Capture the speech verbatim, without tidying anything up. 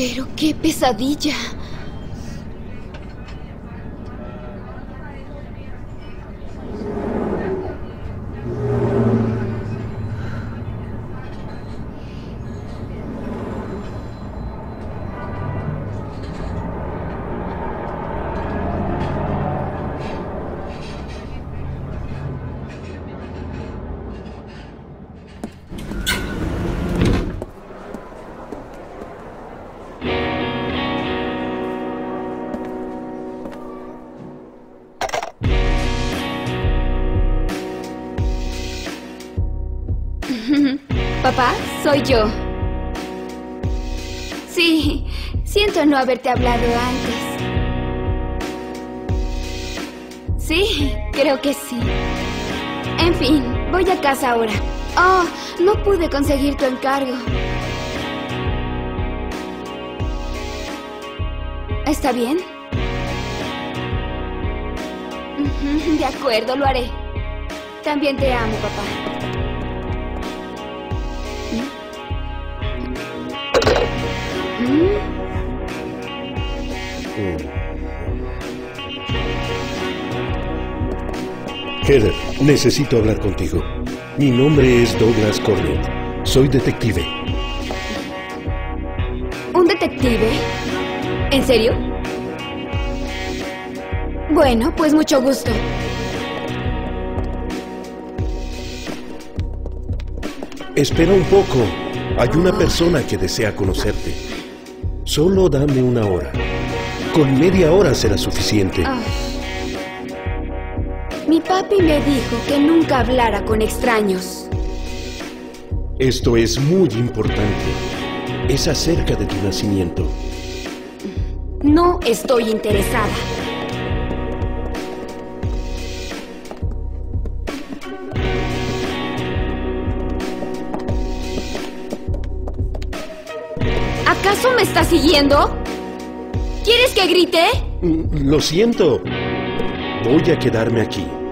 Pero qué pesadilla. Papá, soy yo. Sí, siento no haberte hablado antes. Sí, creo que sí. En fin, voy a casa ahora. Oh, no pude conseguir tu encargo. ¿Está bien? De acuerdo, lo haré. También te amo, papá. Heather, necesito hablar contigo. Mi nombre es Douglas Cornett. Soy detective. ¿Un detective? ¿En serio? Bueno, pues mucho gusto. Espera un poco. Hay una persona que desea conocerte. Solo dame una hora. Con media hora será suficiente. Oh. Mi papi me dijo que nunca hablara con extraños. Esto es muy importante. Es acerca de tu nacimiento. No estoy interesada. ¿Acaso me estás siguiendo? ¿Quieres que grite? Lo siento. Voy a quedarme aquí.